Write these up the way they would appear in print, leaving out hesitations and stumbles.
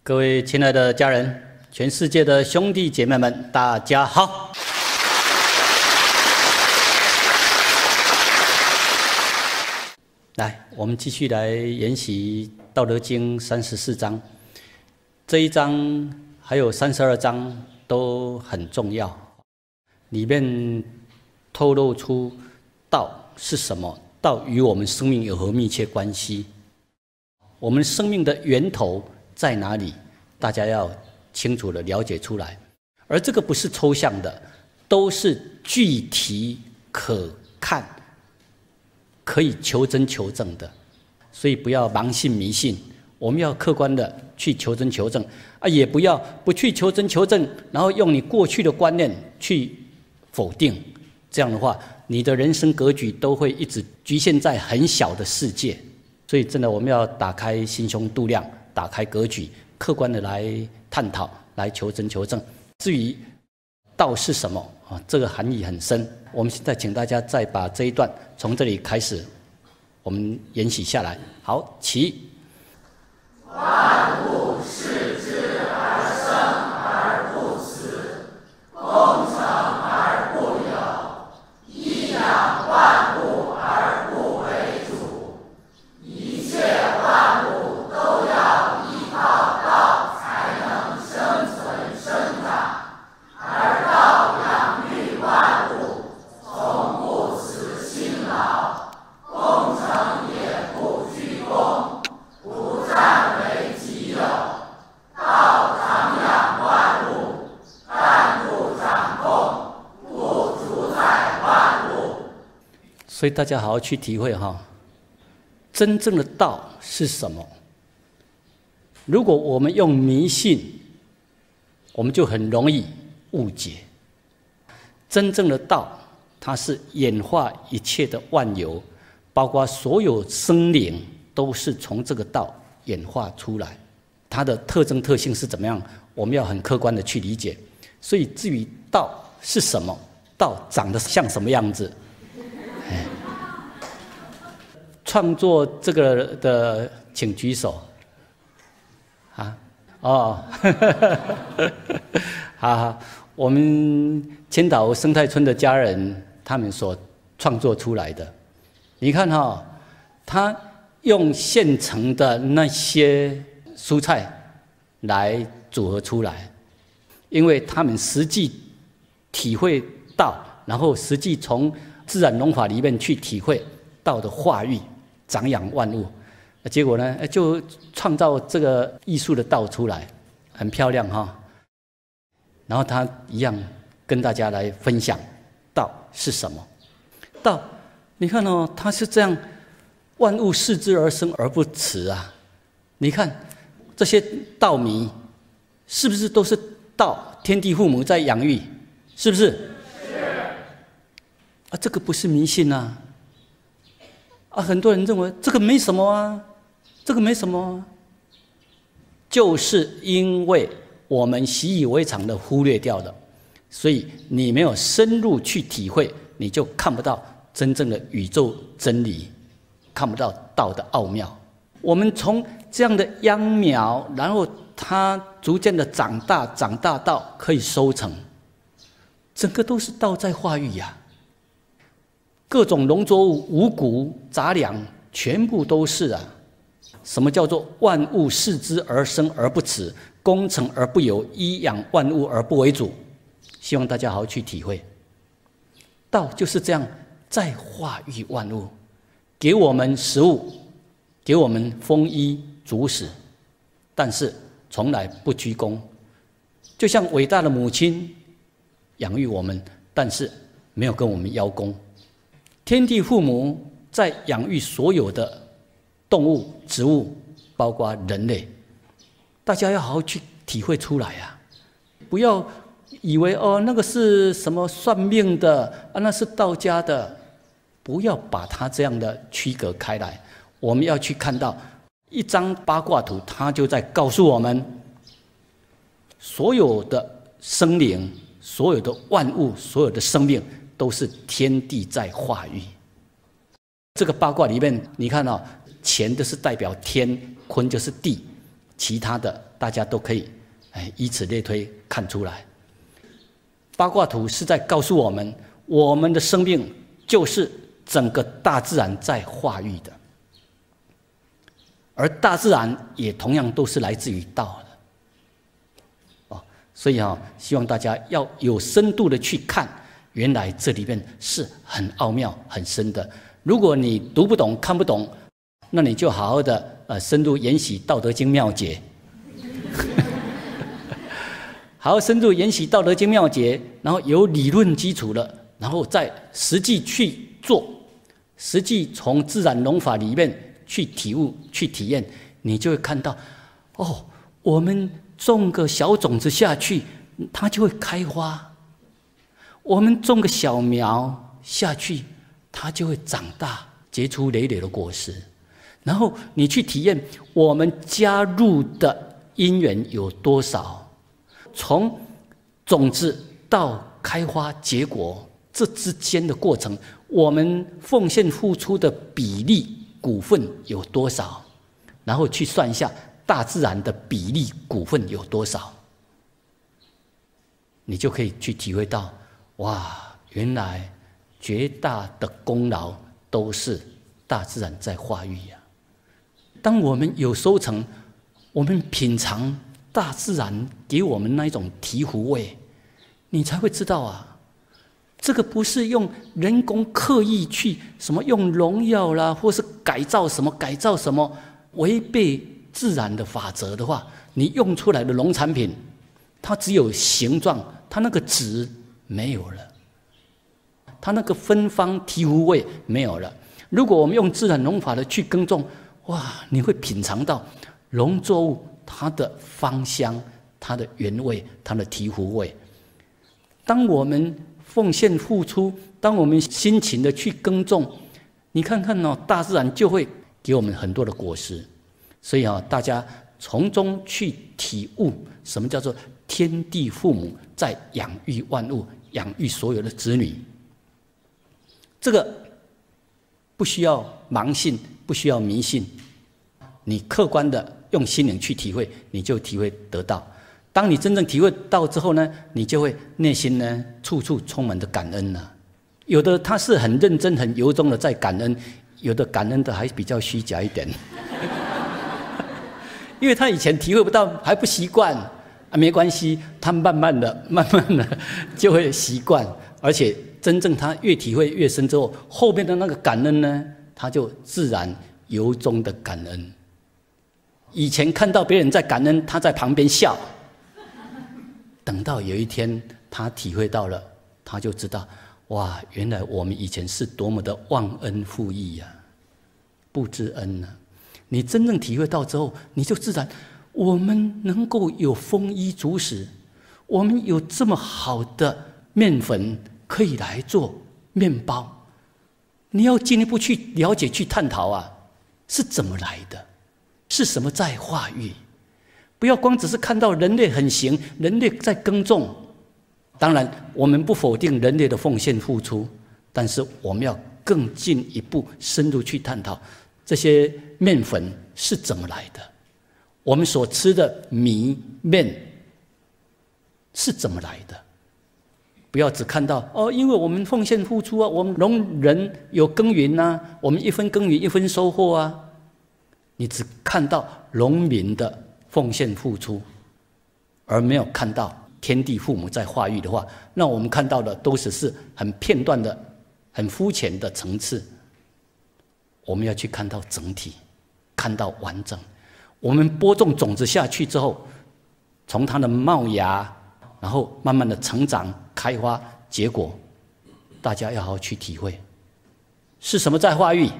各位亲爱的家人，全世界的兄弟姐妹们，大家好！来，我们继续来研习《道德经》34章。这一章还有32章都很重要，里面透露出道是什么，道与我们生命有何密切关系，我们生命的源头在哪里？大家要清楚的了解出来，而这个不是抽象的，都是具体可看、可以求真求证的。所以不要盲信迷信，我们要客观的去求真求证啊，也不要不去求真求证，然后用你过去的观念去否定。这样的话，你的人生格局都会一直局限在很小的世界。所以真的，我们要打开心胸度量，打开格局，客观的来探讨，来求真求证。至于道是什么啊，这个含义很深。我们现在请大家再把这一段从这里开始，我们研习下来。好，起。 万物视之而生而不死，功成而不有，以养万物而不为主。一切万物都要依靠道才能生存生长，而道养育万物，从不辞辛劳，功成也不居功，不占为己有。道长养万物，但不掌控，不主宰万物。 所以大家好好去体会哈，真正的道是什么？如果我们用迷信，我们就很容易误解。真正的道，它是演化一切的万有，包括所有生灵，都是从这个道演化出来。它的特征特性是怎么样？我们要很客观的去理解。所以至于道是什么，道长得像什么样子，创作这个的请举手。啊，哦，好好，我们千岛生态村的家人他们所创作出来的，你看哈，他用现成的那些蔬菜来组合出来，因为他们实际体会到，然后实际从自然农法里面去体会道的化育、长养万物。结果呢，就创造这个艺术的道出来，很漂亮哈。然后他一样跟大家来分享道是什么。道，你看哦，它是这样，万物视之而生而不辞啊。你看这些稻米，是不是都是道天地父母在养育？是不是？ 是。 啊，这个不是迷信啊。啊，很多人认为这个没什么啊。这个没什么，就是因为我们习以为常的忽略掉了，所以你没有深入去体会，你就看不到真正的宇宙真理，看不到道的奥妙。我们从这样的秧苗，然后它逐渐的长大，长大到可以收成，整个都是道在化育呀。各种农作物、五谷杂粮，全部都是啊。什么叫做万物视之而生而不辞，功成而不有，依养万物而不为主？希望大家好好去体会，道就是这样在化育万物，给我们食物，给我们丰衣足食，但是从来不居功。就像伟大的母亲养育我们，但是没有跟我们邀功。天地父母在养育所有的动物、植物，包括人类，大家要好好去体会出来啊！不要以为哦，那个是什么算命的啊，那是道家的，不要把它这样的区隔开来。我们要去看到一张八卦图，它就在告诉我们，所有的生灵、所有的万物、所有的生命，都是天地在化育。这个八卦里面，你看哦。乾就是代表天，坤就是地，其他的大大家都可以以此类推看出来。八卦图是在告诉我们，我们的生命就是整个大自然在化育的，而大自然也同样都是来自于道的。所以希望大家要有深度的去看，原来这里面是很奥妙很深的。如果你读不懂看不懂，那你就好好的深入研习《道德经》妙解好好深入研习《道德经》妙解，然后有理论基础了，然后再实际去做，实际从自然农法里面去体悟去体验，你就会看到我们种个小种子下去，它就会开花；我们种个小苗下去，它就会长大，结出累累的果实。然后你去体验我们加入的因缘有多少，从种子到开花结果这之间的过程，我们奉献付出的比例股份有多少，然后去算一下大自然的比例股份有多少，你就可以去体会到，哇，原来绝大的功劳都是大自然在化育呀。当我们有收成，我们品尝大自然给我们那一种醍醐味，你才会知道这个不是用人工刻意去什么用农药啦，或是改造什么，违背自然的法则的话，你用出来的农产品，它只有形状，它那个质没有了，它那个芬芳醍醐味没有了。如果我们用自然农法的去耕种，哇，你会品尝到农作物它的芳香、它的原味、它的醍醐味。当我们奉献付出，当我们辛勤的去耕种，你看看大自然就会给我们很多的果实。所以大家从中去体悟什么叫做天地父母在养育万物，养育所有的子女。这个不需要盲信，不需要迷信，你客观的用心灵去体会，你就体会得到。当你真正体会到之后呢，你就会内心呢处处充满着感恩了。有的他是很认真很由衷的在感恩，有的感恩的还比较虚假一点因为他以前体会不到还不习惯没关系，他慢慢的就会习惯，而且真正他越体会越深之后，后面的那个感恩呢，他就自然由衷的感恩。以前看到别人在感恩，他在旁边笑，等到有一天他体会到了，他就知道，哇，原来我们以前是多么的忘恩负义呀，不知恩啊。你真正体会到之后，你就自然，我们能够有丰衣足食，我们有这么好的面粉可以来做面包，你要进一步去了解去探讨是怎么来的，是什么在化育。不要光只是看到人类很行，人类在耕种。当然我们不否定人类的奉献付出，但是我们要更进一步深入去探讨这些面粉是怎么来的，我们所吃的米面是怎么来的。不要只看到因为我们奉献付出我们农人有耕耘我们一分耕耘一分收获你只看到农民的奉献付出，而没有看到天地父母在化育的话，那我们看到的都只是很片段的很肤浅的层次。我们要去看到整体，看到完整。我们播种种子下去之后，从它的冒芽，然后慢慢的成长开花结果，大家要好好去体会是什么在化育，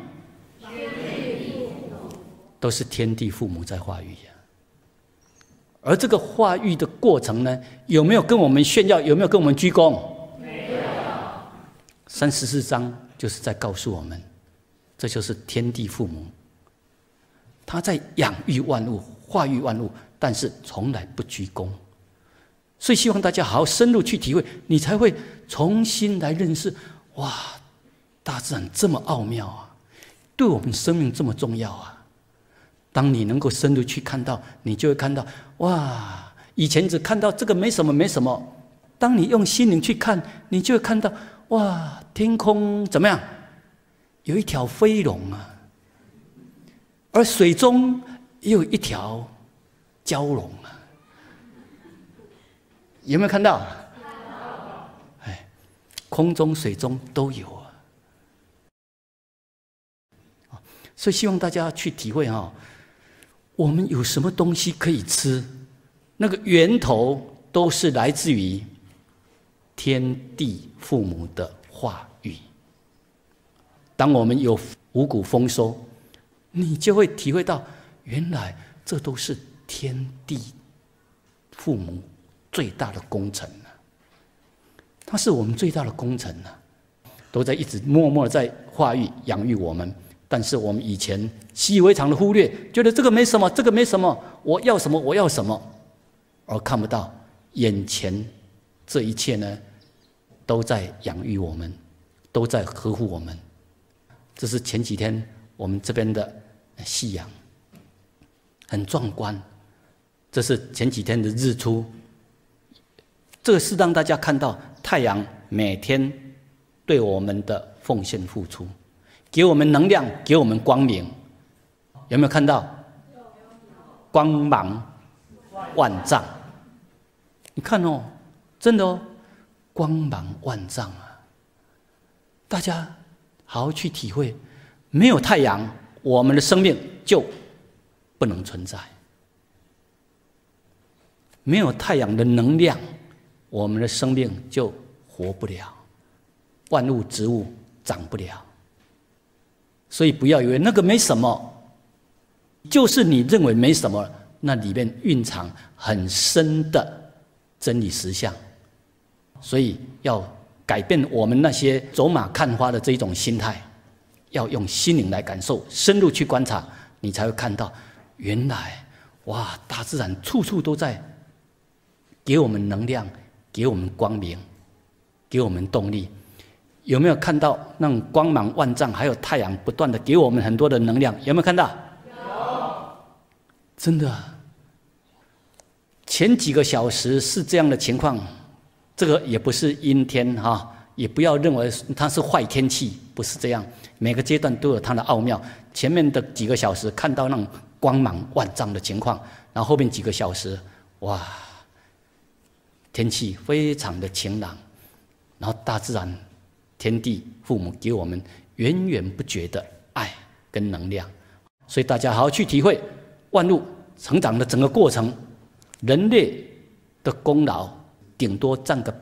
都是天地父母在化育而这个化育的过程呢，有没有跟我们炫耀，有没有跟我们鞠躬？没有。34章就是在告诉我们，这就是天地父母，他在养育万物化育万物，但是从来不鞠躬。所以希望大家好好深入去体会，你才会重新来认识，哇，大自然这么奥妙对我们生命这么重要当你能够深入去看到，你就会看到，哇，以前只看到这个没什么没什么，当你用心灵去看，你就会看到，哇，天空怎么样？有一条飞龙啊，而水中也有一条蛟龙啊，有没有看到？哎，空中水中都有啊。所以希望大家去体会哈，我们有什么东西可以吃，那个源头都是来自于天地父母的话语。当我们有五谷丰收，你就会体会到，原来这都是天地父母最大的工程啊！它是我们最大的工程啊，都在一直默默在化育养育我们。但是我们以前习以为常的忽略，觉得这个没什么，这个没什么，我要什么我要什么，而看不到眼前这一切呢，都在养育我们，都在呵护我们。这是前几天我们这边的夕阳，很壮观。这是前几天的日出，这个是让大家看到太阳每天对我们的奉献付出，给我们能量，给我们光明。有没有看到？光芒万丈。你看哦，真的哦，光芒万丈啊！大家好好去体会，没有太阳，我们的生命就不能存在；没有太阳的能量，我们的生命就活不了，万物植物长不了。所以不要以为那个没什么，就是你认为没什么，那里面蕴藏很深的真理实相。所以要改变我们那些走马看花的这一种心态，要用心灵来感受，深入去观察，你才会看到，原来哇，大自然处处都在给我们能量，给我们光明，给我们动力。有没有看到那种光芒万丈，还有太阳不断的给我们很多的能量？有没有看到？有。真的，前几个小时是这样的情况，这个也不是阴天哈，也不要认为它是坏天气，不是这样。每个阶段都有它的奥妙。前面的几个小时看到那种光芒万丈的情况，然后后面几个小时，哇，天气非常的晴朗，然后大自然。天地父母给我们源源不绝的爱跟能量，所以大家好好去体会万物成长的整个过程，人类的功劳顶多占个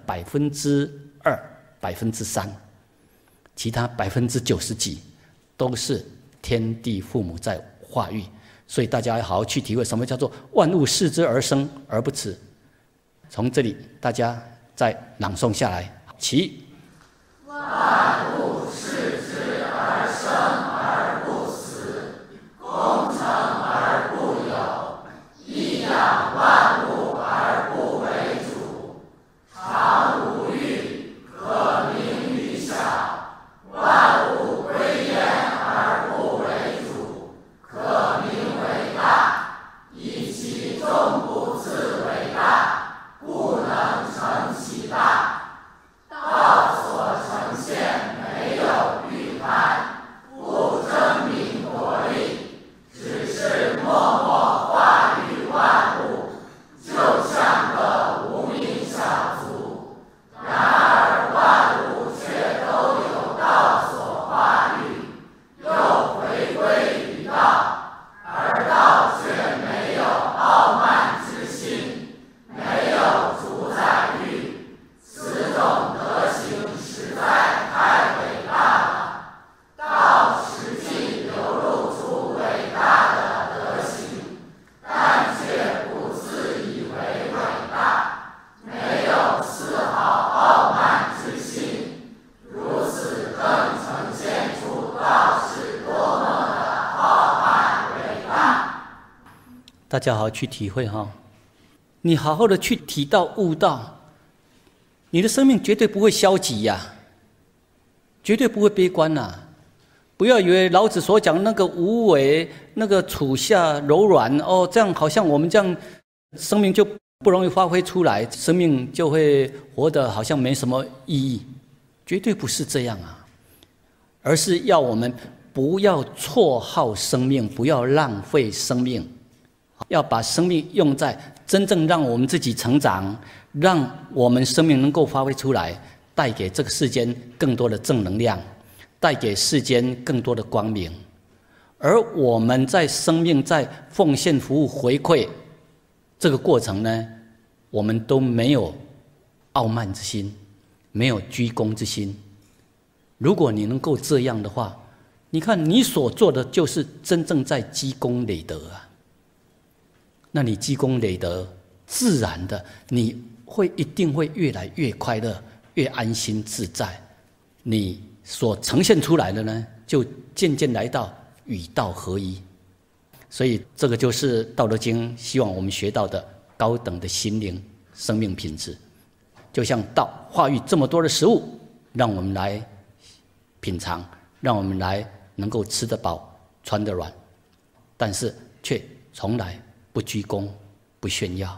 2%、3%，其他90%几都是天地父母在化育。所以大家要好好去体会什么叫做万物视之而生而不辞。从这里大家再朗诵下来，起。 万物视之而生而不死，功成而不有，以养万物而不为主，常无欲，可名于小；万物归焉而不为主，可名为大。以其众不自为大，故能成其大。道所呈现没有欲贪，不争名夺利，只是默默化育万物，就像个无名小卒。然而万物却都有道所化育，又回归于道，而道却没有傲慢之心，没有主宰欲，此种德行实在太伟大了。道实际流露出伟大的德行，但却不自以为伟大，没有丝毫傲慢之心，如此更呈现出道是多么的浩瀚伟大。 大家好好去体会哈，你好好的去体到悟到，你的生命绝对不会消极呀，绝对不会悲观呐。 不要以为老子所讲那个无为、那个处下柔软哦，这样好像我们这样生命就不容易发挥出来，生命就会活得好像没什么意义。绝对不是这样啊，而是要我们不要错耗生命，不要浪费生命，要把生命用在真正让我们自己成长，让我们生命能够发挥出来，带给这个世间更多的正能量，带给世间更多的光明。而我们在生命在奉献服务回馈这个过程呢，我们都没有傲慢之心，没有居功之心。如果你能够这样的话，你看你所做的就是真正在积功累德啊。那你积功累德，自然的你一定会越来越快乐，越安心自在。你所呈现出来的呢，就渐渐来到与道合一。所以这个就是《道德经》希望我们学到的高等的心灵生命品质。就像道化育这么多的食物，让我们来品尝，让我们来能够吃得饱穿得软，但是却从来不居功不炫耀。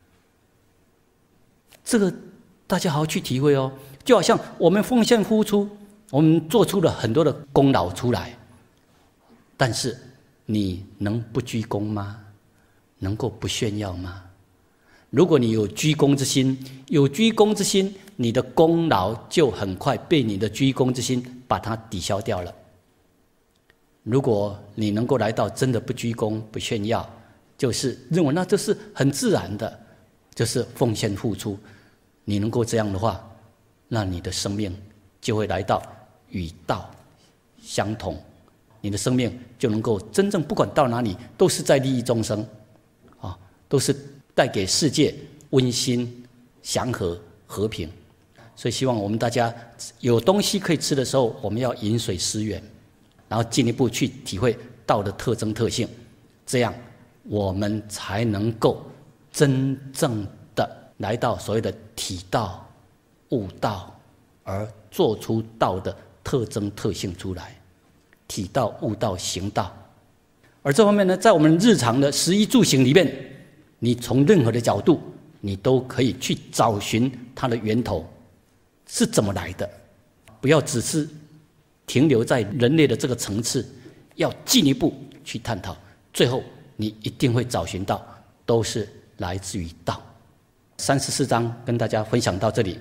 这个大家好好去体会哦。就好像我们奉献付出，我们做出了很多的功劳出来，但是你能不居功吗？能够不炫耀吗？如果你有居功之心，你的功劳就很快被你的居功之心把它抵消掉了。如果你能够来到真的不居功不炫耀，就是认为那这是很自然的，就是奉献付出，你能够这样的话，那你的生命就会来到与道相同，你的生命就能够真正不管到哪里都是在利益众生啊，都是带给世界温馨、祥和、和平。所以希望我们大家有东西可以吃的时候，我们要饮水思源，然后进一步去体会道的特征特性，这样我们才能够真正的来到所谓的体道、悟道，而做出道的特征特性出来。体道、悟道、行道。而这方面呢，在我们日常的食衣住行里面，你从任何的角度，你都可以去找寻它的源头是怎么来的。不要只是停留在人类的这个层次，要进一步去探讨，最后你一定会找寻到都是来自于道。34章跟大家分享到这里，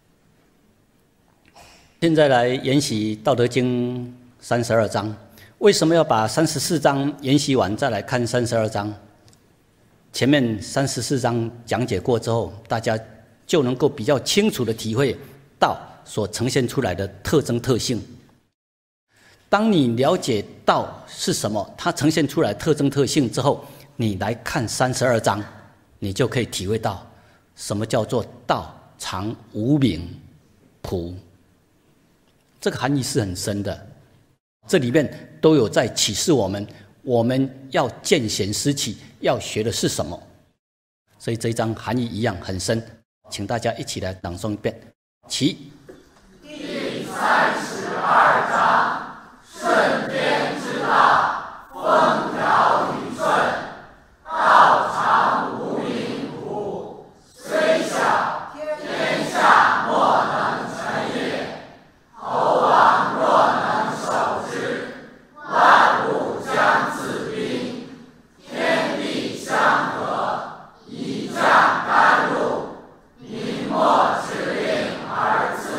现在来研习《道德经》32章。为什么要把34章研习完再来看32章？前面34章讲解过之后，大家就能够比较清楚的体会道所呈现出来的特征特性。当你了解道是什么，它呈现出来特征特性之后，你来看32章，你就可以体会到什么叫做道常无名朴。这个含义是很深的，这里面都有在启示我们要见贤思齐，要学的是什么。所以这一章含义一样很深，请大家一起来朗诵一遍。起。 第32章，圣天之道，风调雨顺，道常无名朴。虽小，天下莫能成也。侯王若能守之，万物将自宾。天地相合，以降甘露，民莫之令而自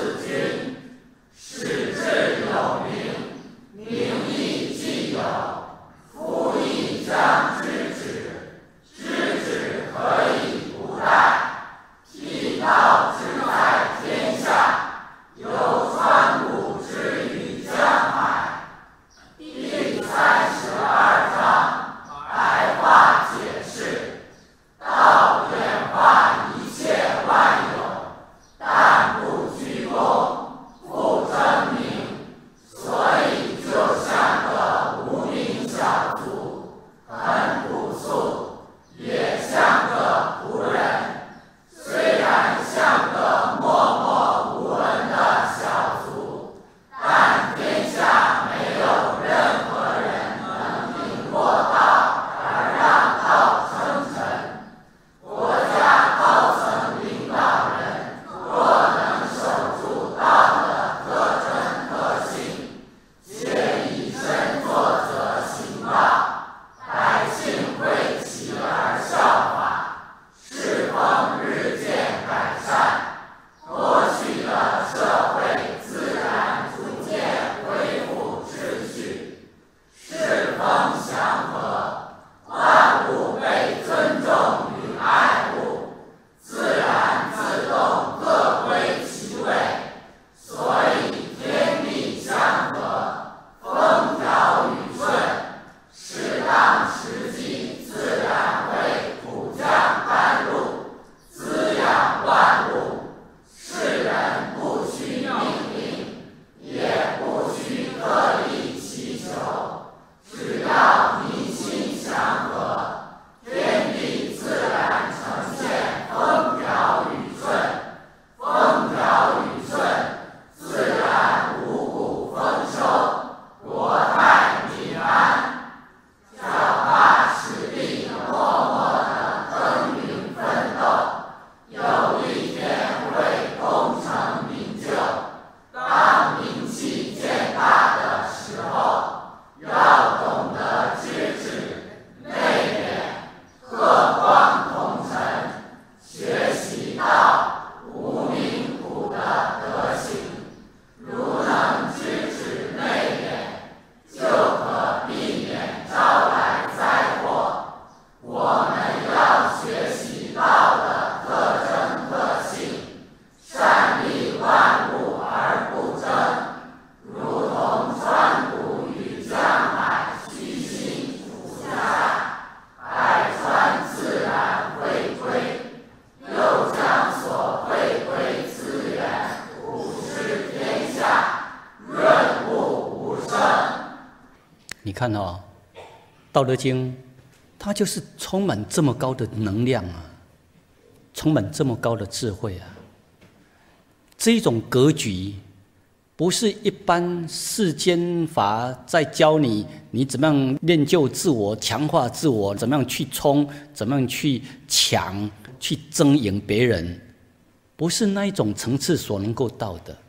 看哦，《道德经》它就是充满这么高的能量啊，充满这么高的智慧啊。这一种格局，不是一般世间法在教你怎么样练就自我、强化自我，怎么样去冲，怎么样去抢、去争赢别人，不是那一种层次所能够到的。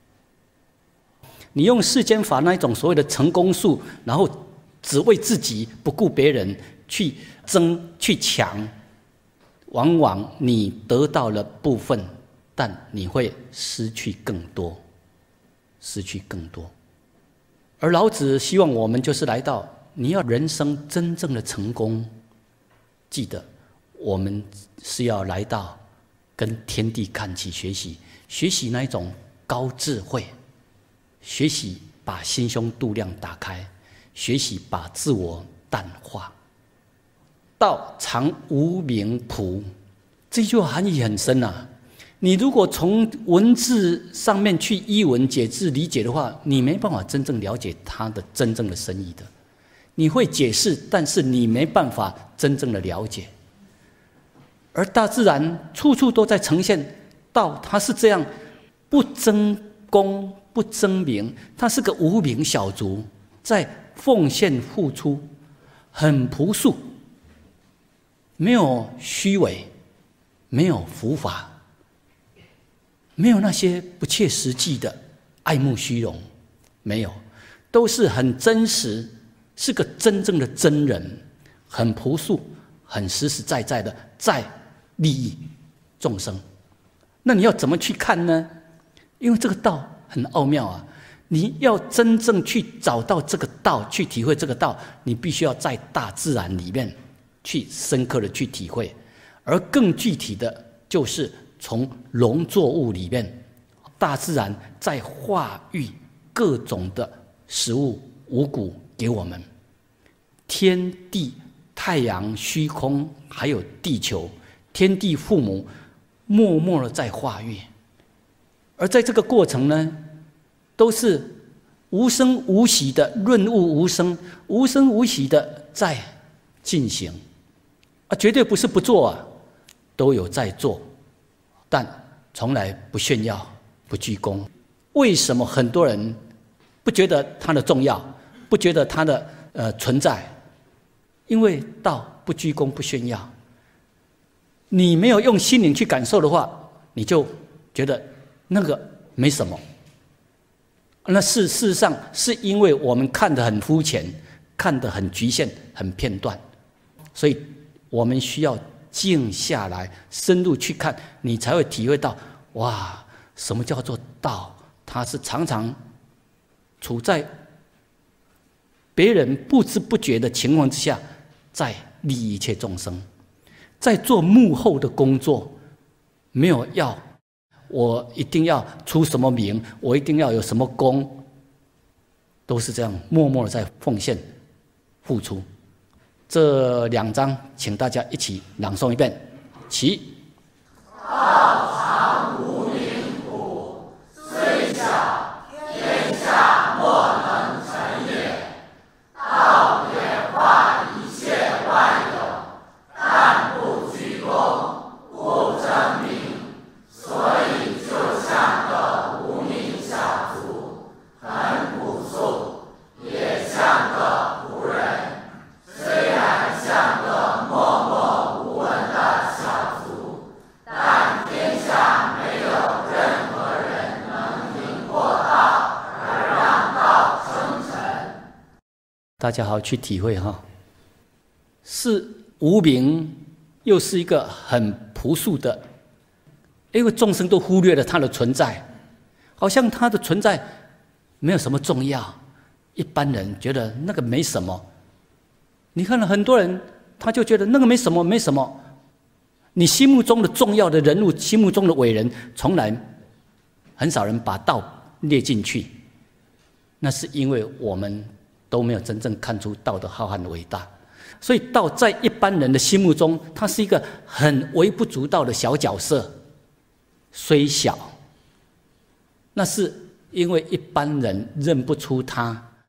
你用世间法那一种所谓的成功术，然后只为自己不顾别人去争去抢，往往你得到了部分，但你会失去更多，失去更多。而老子希望我们就是来到，你要人生真正的成功，记得我们是要来到跟天地看齐学习，学习那一种高智慧，学习把心胸度量打开，学习把自我淡化。道常无名朴，这句话含义很深啊。你如果从文字上面去依文解字理解的话，你没办法真正了解它的真正的深意的。你会解释，但是你没办法真正的了解。而大自然处处都在呈现道，它是这样，不争功不争名，它是个无名小卒，在奉献付出，很朴素，没有虚伪，没有浮法，没有那些不切实际的爱慕虚荣，没有，都是很真实，是个真正的真人，很朴素，很实实在在的在利益众生。那你要怎么去看呢？因为这个道很奥妙啊，你要真正去找到这个道，去体会这个道，你必须要在大自然里面去深刻的去体会。而更具体的就是从农作物里面，大自然在化育各种的食物五谷给我们，天地、太阳、虚空还有地球，天地父母默默的在化育。而在这个过程呢，都是无声无息的，润物无声，无声无息的在进行啊，绝对不是不做啊，都有在做，但从来不炫耀，不居功。为什么很多人不觉得它的重要，不觉得它的存在？因为道不居功，不炫耀。你没有用心灵去感受的话，你就觉得那个没什么。那事实上是因为我们看得很肤浅，看得很局限，很片段，所以我们需要静下来，深入去看，你才会体会到，哇，什么叫做道？它是常常处在别人不知不觉的情况之下，在利益一切众生，在做幕后的工作，没有要我一定要出什么名，我一定要有什么功，都是这样默默的在奉献付出。这2章请大家一起朗诵一遍，起。 道常无名朴，虽小天下莫能成也。道演化一切万有，但不居功，不争名，所以就像个无名小卒，很朴素，也像个仆人。虽然像个默默无闻的小卒，但天下没有任何人能赢过道，而让道生成。 大家好好去体会哈，是无名，又是一个很朴素的，因为众生都忽略了它的存在，好像它的存在没有什么重要，一般人觉得那个没什么。你看了很多人，他就觉得那个没什么，没什么。你心目中的重要的人物，心目中的伟人，从来很少人把道列进去。那是因为我们都没有真正看出道的浩瀚的伟大，所以道在一般人的心目中，它是一个很微不足道的小角色，虽小，那是因为一般人认不出它，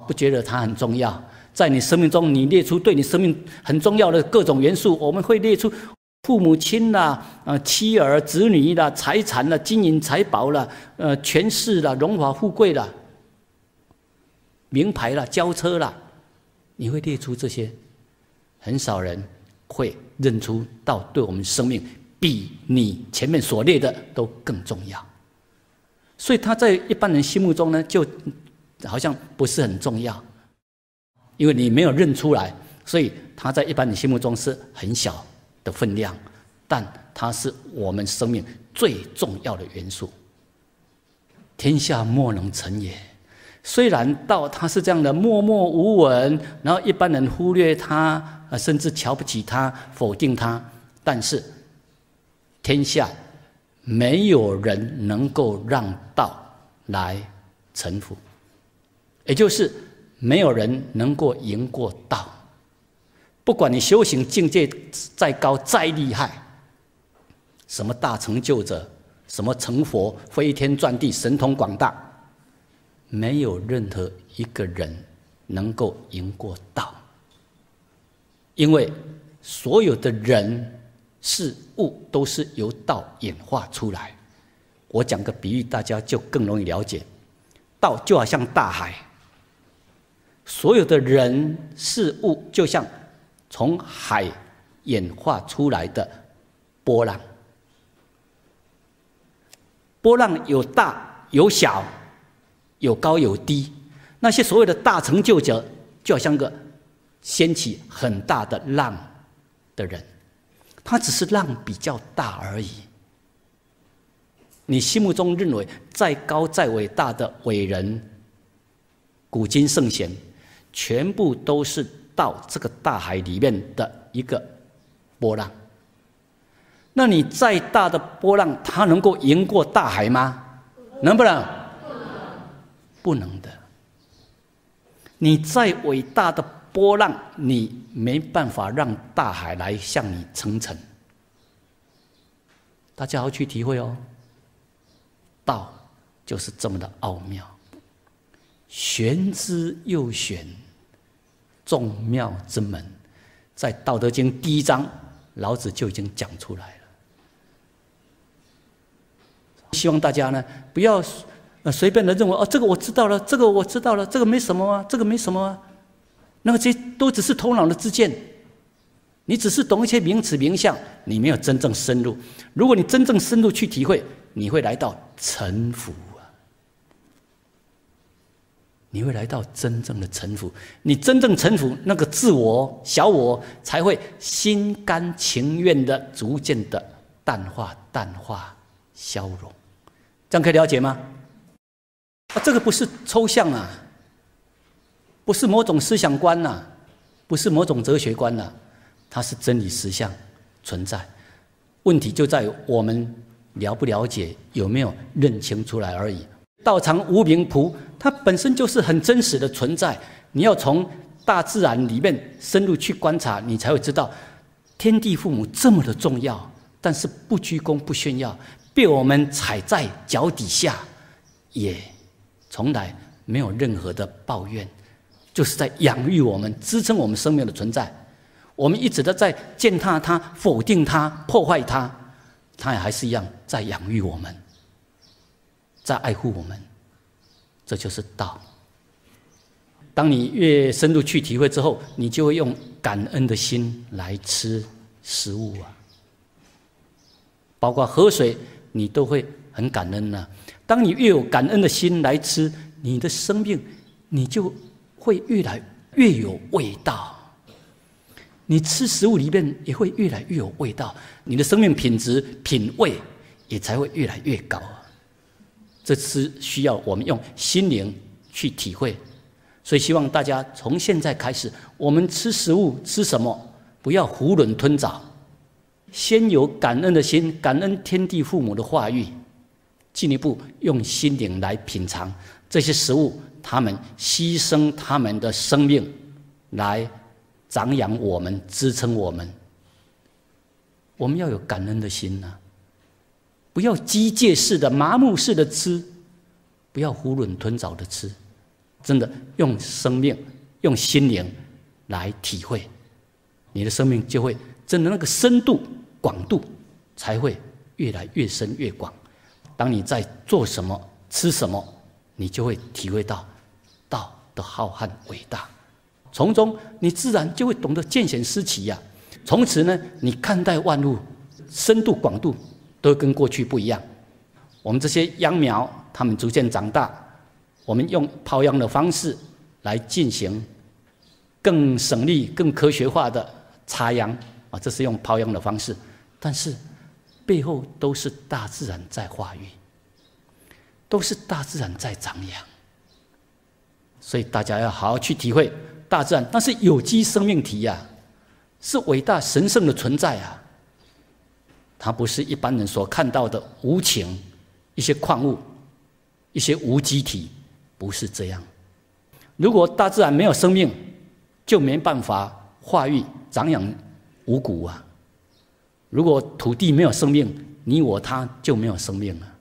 不觉得它很重要？在你生命中，你列出对你生命很重要的各种元素，我们会列出父母亲啦、妻儿子女啦、财产啦、金银财宝啦、权势啦、荣华富贵啦、名牌啦、轿车啦，你会列出这些，很少人会认出到对我们生命比你前面所列的都更重要。所以他在一般人心目中呢，就好像不是很重要，因为你没有认出来，所以他在一般人心目中是很小的分量，但它是我们生命最重要的元素。天下莫能成也。虽然道他是这样的默默无闻，然后一般人忽略他，甚至瞧不起他、否定他，但是天下没有人能够让道来臣服，也就是没有人能够赢过道。不管你修行境界再高再厉害，什么大成就者，什么成佛、飞天转地、神通广大，没有任何一个人能够赢过道。因为所有的人事物都是由道演化出来。我讲个比喻，大家就更容易了解。道就好像大海，所有的人事物就像从海演化出来的波浪。波浪有大有小，有高有低。那些所谓的大成就者，就好像个掀起很大的浪的人，他只是浪比较大而已。你心目中认为再高再伟大的伟人、古今圣贤，全部都是到这个大海里面的一个波浪。那你再大的波浪，它能够赢过大海吗？能不能？不能的。你再伟大的波浪，你没办法让大海来向你称臣。大家要去体会哦。道就是这么的奥妙，玄之又玄，众妙之门，在《道德经》第1章，老子就已经讲出来了。希望大家呢，不要随便的认为这个我知道了，这个我知道了，这个没什么啊，这个没什么啊，那个这些都只是头脑的之见。你只是懂一些名词名相，你没有真正深入。如果你真正深入去体会，你会来到臣服啊！你会来到真正的臣服。你真正臣服，那个自我、小我才会心甘情愿的、逐渐的淡化、消融。这样可以了解吗？这个不是抽象啊，不是某种思想观啊，不是某种哲学观啊。它是真理实相存在，问题就在于我们了不了解，有没有认清出来而已。道场无名谱，它本身就是很真实的存在。你要从大自然里面深入去观察，你才会知道天地父母这么的重要，但是不居功不炫耀，被我们踩在脚底下，也从来没有任何的抱怨，就是在养育我们，支撑我们生命的存在。我们一直都在践踏它、否定它、破坏它，它也还是一样在养育我们，在爱护我们。这就是道。当你越深入去体会之后，你就会用感恩的心来吃食物啊，包括喝水，你都会很感恩啊。当你越有感恩的心来吃，你的生命你就会越来越有味道。你吃食物里面也会越来越有味道，你的生命品质、品味也才会越来越高。这是需要我们用心灵去体会。所以希望大家从现在开始，我们吃食物吃什么，不要囫囵吞枣，先有感恩的心，感恩天地父母的化育，进一步用心灵来品尝这些食物，他们牺牲他们的生命来长养我们，支撑我们。我们要有感恩的心啊，不要机械式的、麻木式的吃，不要囫囵吞枣的吃。 真的用生命、用心灵来体会，你的生命就会真的那个深度、广度才会越来越深越广。当你在做什么、吃什么，你就会体会到道的浩瀚伟大，从中你自然就会懂得见贤思齐呀。从此呢，你看待万物深度广度都跟过去不一样。我们这些秧苗，它们逐渐长大，我们用抛秧的方式来进行更省力、更科学化的插秧啊，这是用抛秧的方式，但是背后都是大自然在化育，都是大自然在长养。所以大家要好好去体会大自然，那是有机生命体呀，是伟大神圣的存在啊。它不是一般人所看到的无情一些矿物、一些无机体，不是这样。如果大自然没有生命，就没办法化育、长养五谷啊。如果土地没有生命，你我他就没有生命了。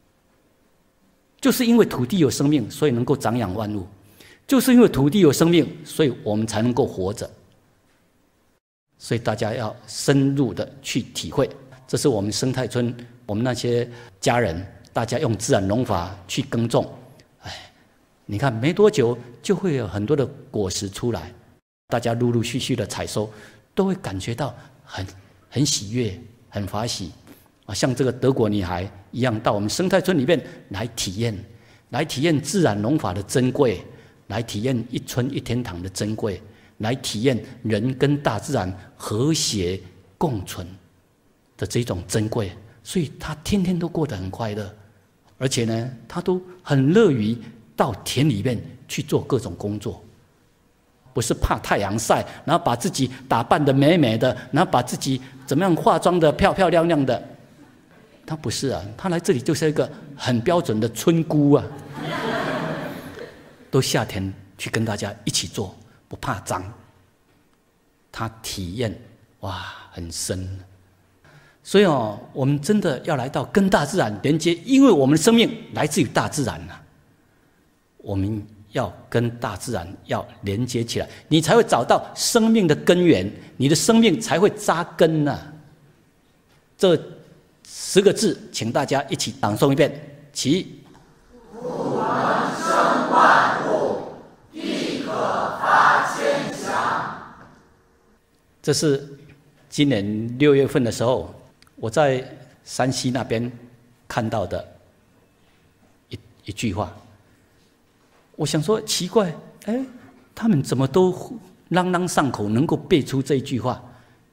就是因为土地有生命，所以能够长养万物；就是因为土地有生命，所以我们才能够活着。所以大家要深入的去体会，这是我们生态村，我们那些家人，大家用自然农法去耕种，你看没多久就会有很多的果实出来，大家陆陆续续的采收，都会感觉到很喜悦、很欢喜啊！像这个德国女孩一样，到我们生态村里面来体验自然农法的珍贵，来体验一村一天堂的珍贵，来体验人跟大自然和谐共存的这种珍贵。所以她天天都过得很快乐，而且呢，她都很乐于到田里面去做各种工作。不是怕太阳晒，然后把自己打扮得美美的，然后把自己怎么样化妆得漂漂亮亮的，他不是啊，他来这里就是一个很标准的村姑啊，都夏天去跟大家一起做，不怕脏，他体验哇很深。所以我们真的要来到跟大自然连接，因为我们的生命来自于大自然啊，我们要跟大自然要连接起来，你才会找到生命的根源，你的生命才会扎根啊。这10个字，请大家一起朗诵一遍，起。 土能生万物，地可发千祥。 这是今年6月份的时候，我在山西那边看到的一句话。我想说奇怪，他们怎么都朗朗上口，能够背出这一句话？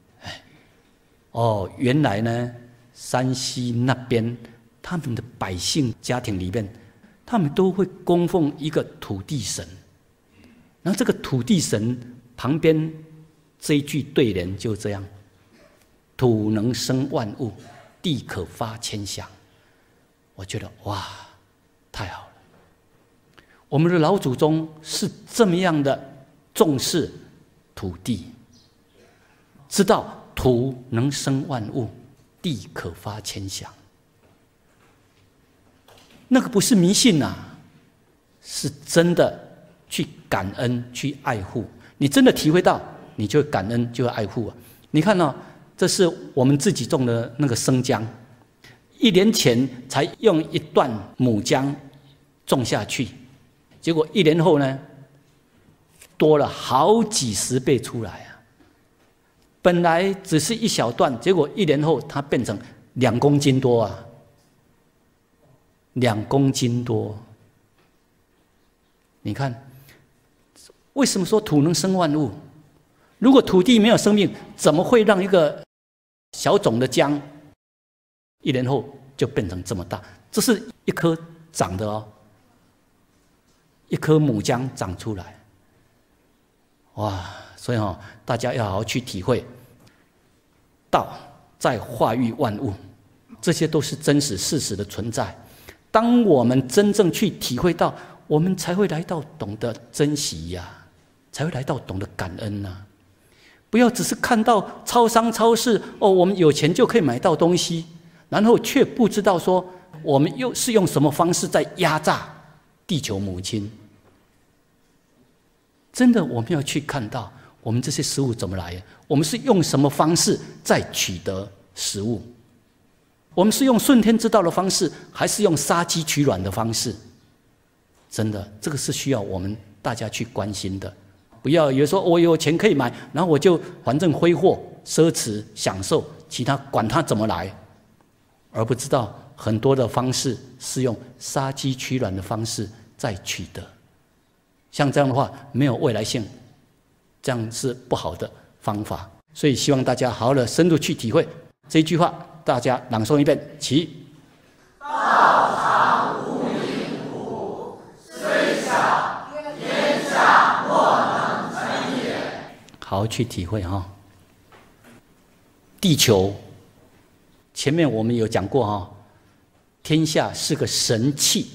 原来呢，山西那边他们的百姓家庭里面，他们都会供奉一个土地神。然后这个土地神旁边这一句对联就这样：土能生万物，地可发千祥。我觉得哇，太好了！我们的老祖宗是这么样的重视土地，知道土能生万物，地可发千祥。那个不是迷信啊，是真的去感恩、去爱护。你真的体会到，你就会感恩，就会爱护啊。你看这是我们自己种的那个生姜，1年前才用一段母姜种下去。结果1年后呢，多了好几10倍出来啊！本来只是一小段，结果1年后它变成2公斤多啊！2公斤多。你看，为什么说土能生万物？如果土地没有生命，怎么会让一个小种的姜1年后就变成这么大？这是一颗长的一颗母姜长出来，哇！所以大家要好好去体会，道在化育万物，这些都是真实事实的存在。当我们真正去体会到，我们才会来到懂得珍惜呀，才会来到懂得感恩啊！不要只是看到超商、超市我们有钱就可以买到东西，然后却不知道说我们又是用什么方式在压榨地球母亲。 真的我们要去看到我们这些食物怎么来的，我们是用什么方式在取得食物，我们是用顺天之道的方式，还是用杀鸡取卵的方式？真的，这个是需要我们大家去关心的。不要以为说我有钱可以买，然后我就反正挥霍、奢侈、享受，其他管它怎么来，而不知道很多的方式是用杀鸡取卵的方式在取得。像这样的话，没有未来性，这样是不好的方法。所以希望大家好好的深入去体会这一句话，大家朗诵一遍，起。 道场无名苦，虽小天下莫能成也。 好好去体会哈。地球，前面我们有讲过哈，天下是个神器。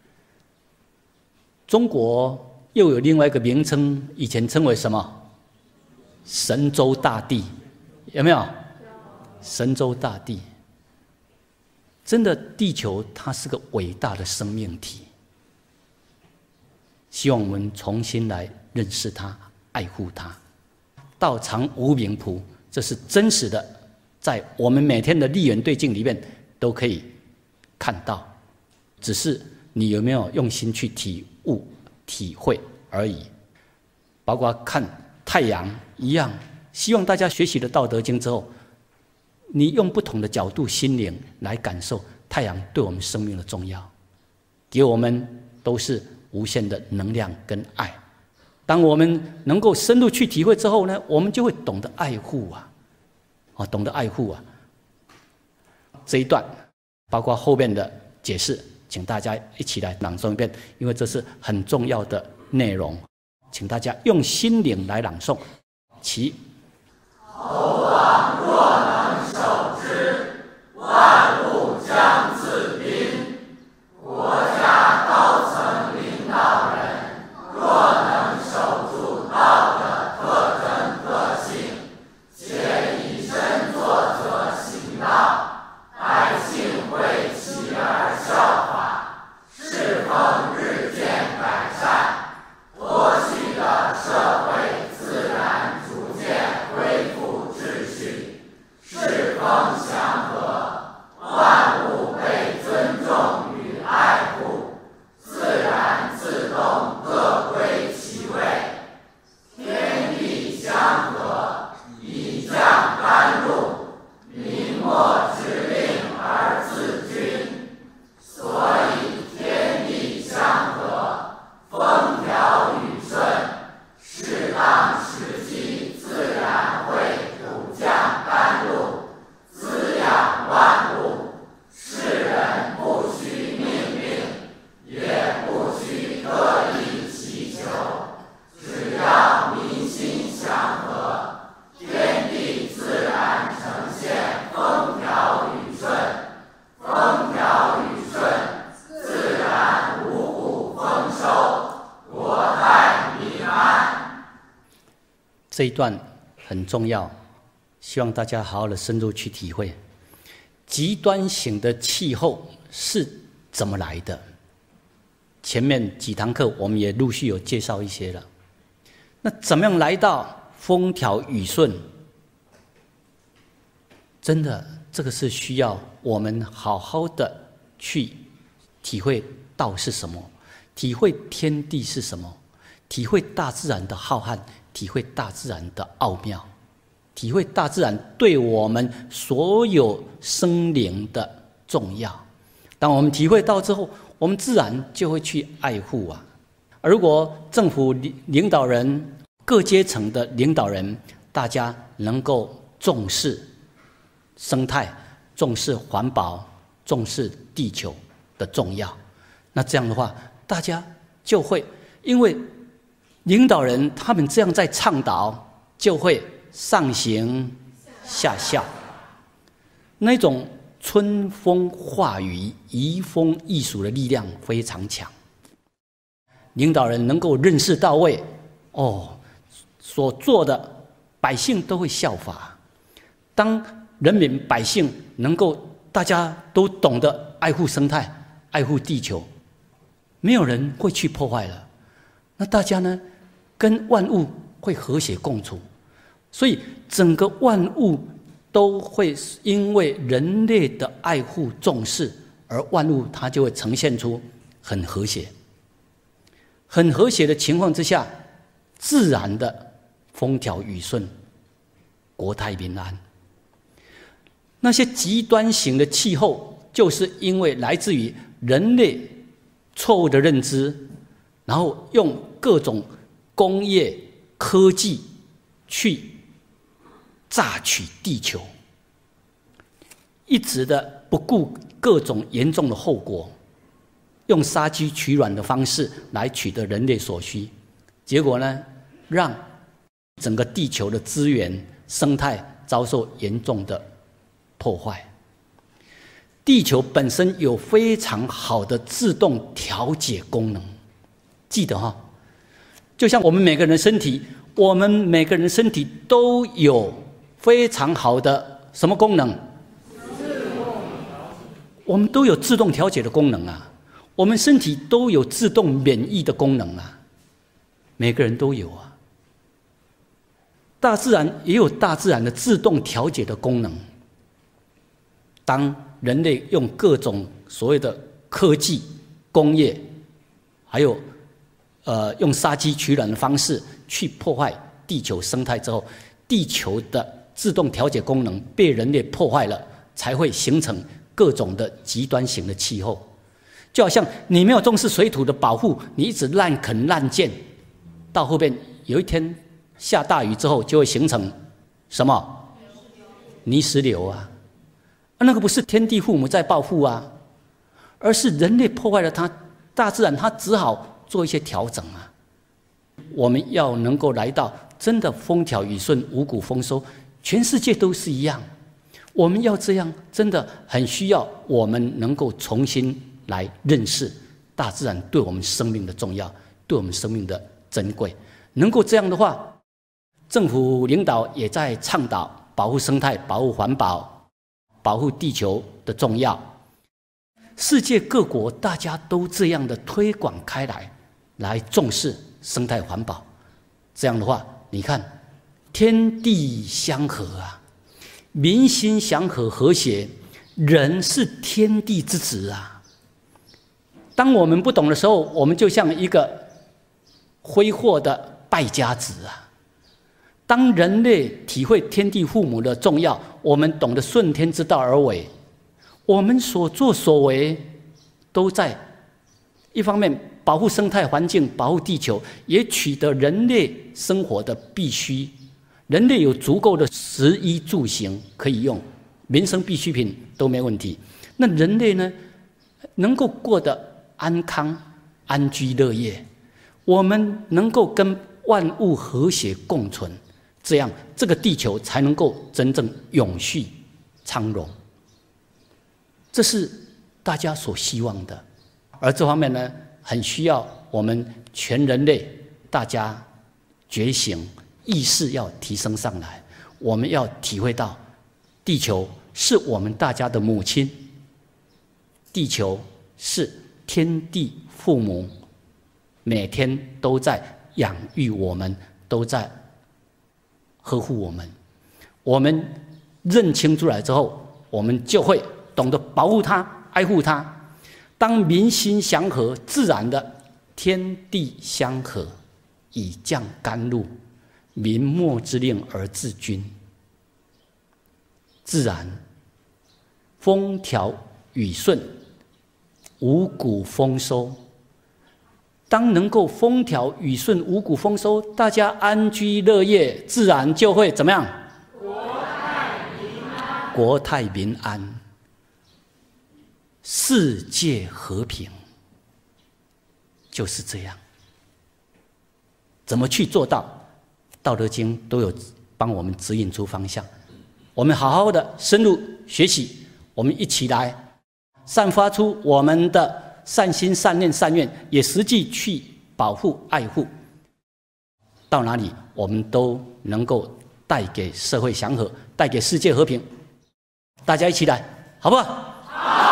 中国又有另外一个名称，以前称为什么？神州大地，有没有？神州大地，真的，地球它是个伟大的生命体。希望我们重新来认识它，爱护它。道常无名谱，这是真实的，在我们每天的立缘对境里面都可以看到，只是你有没有用心去体悟、体会而已。包括看太阳一样，希望大家学习了《道德经》之后，你用不同的角度、心灵来感受太阳对我们生命的重要，给我们都是无限的能量跟爱。当我们能够深入去体会之后呢，我们就会懂得爱护啊，懂得爱护啊。这一段包括后面的解释，请大家一起来朗诵一遍，因为这是很重要的内容，请大家用心灵来朗诵。起。 侯王若能守之，万物将自宾。国家高层领导人若能守住道的特征特性，且以身作则行道，百姓会起而效法，世风日渐改善，过去的社会自然逐渐恢复秩序，世风祥和，万物被尊重与爱护，自然自动各归其位，天地相和，以降甘露，民莫之令而自均。所以天地相和，风调雨顺，适当时机自然会补降甘露，滋养万物。世人不需命令，也不需特意祈求，只要民心祥和，天地自然呈现风调雨顺。风调雨顺，自然五谷丰收，国泰民安。 这一段很重要，希望大家好好的深入去体会。极端型的气候是怎么来的？前面几堂课我们也陆续有介绍一些了。那怎么样来到风调雨顺？真的，这个是需要我们好好的去体会道是什么，体会天地是什么，体会大自然的浩瀚，体会大自然的奥妙，体会大自然对我们所有生灵的重要。当我们体会到之后，我们自然就会去爱护啊。而如果政府领导人、各阶层的领导人，大家能够重视生态、重视环保、重视地球的重要，那这样的话，大家就会因为领导人他们这样在倡导，就会上行下效，那种春风化雨、移风易俗的力量非常强。领导人能够认识到位，所做的百姓都会效法。当人民百姓能够大家都懂得爱护生态、爱护地球，没有人会去破坏了。那大家呢， 跟万物会和谐共处，所以整个万物都会因为人类的爱护重视，而万物它就会呈现出很和谐。很和谐的情况之下，自然的风调雨顺，国泰民安。那些极端型的气候，就是因为来自于人类错误的认知，然后用各种工业科技去榨取地球，一直的不顾各种严重的后果，用杀鸡取卵的方式来取得人类所需，结果呢，让整个地球的资源生态遭受严重的破坏。地球本身有非常好的自动调节功能，记得哈，就像我们每个人的身体，我们每个人的身体都有非常好的什么功能？我们都有自动调节的功能啊，我们身体都有自动免疫的功能啊，每个人都有啊。大自然也有大自然的自动调节的功能。当人类用各种所谓的科技、工业，还有用杀鸡取卵的方式去破坏地球生态之后，地球的自动调节功能被人类破坏了，才会形成各种的极端型的气候。就好像你没有重视水土的保护，你一直滥垦滥建，到后边有一天下大雨之后，就会形成什么？泥石流啊！那个不是天地父母在报复啊，而是人类破坏了它，大自然它只好做一些调整啊。我们要能够来到真的风调雨顺、五谷丰收，全世界都是一样。我们要这样，真的很需要我们能够重新来认识大自然对我们生命的重要，对我们生命的珍贵。能够这样的话，政府领导也在倡导保护生态、保护环保、保护地球的重要。世界各国大家都这样的推广开来，来重视生态环保。这样的话，你看天地相和啊，民心祥和和谐，人是天地之子啊。当我们不懂的时候，我们就像一个挥霍的败家子啊。当人类体会天地父母的重要，我们懂得顺天之道而为，我们所作所为都在一方面保护生态环境、保护地球，也取得人类生活的必须。人类有足够的食衣住行可以用，民生必需品都没问题。那人类呢，能够过得安康、安居乐业，我们能够跟万物和谐共存，这样这个地球才能够真正永续昌荣。这是大家所希望的，而这方面呢，很需要我们全人类大家觉醒，意识要提升上来。我们要体会到，地球是我们大家的母亲，地球是天地父母，每天都在养育我们，都在呵护我们。我们认清出来之后，我们就会懂得保护它、爱护它。当民心祥和，自然的天地相和，以降甘露，民莫之令而治均。自然风调雨顺，五谷丰收。当能够风调雨顺、五谷丰收，大家安居乐业，自然就会怎么样？国泰民安，世界和平，就是这样。怎么去做到？《道德经》都有帮我们指引出方向。我们好好的深入学习，我们一起来散发出我们的善心、善念、善愿，也实际去保护、爱护。到哪里，我们都能够带给社会祥和，带给世界和平。大家一起来，好不好？好。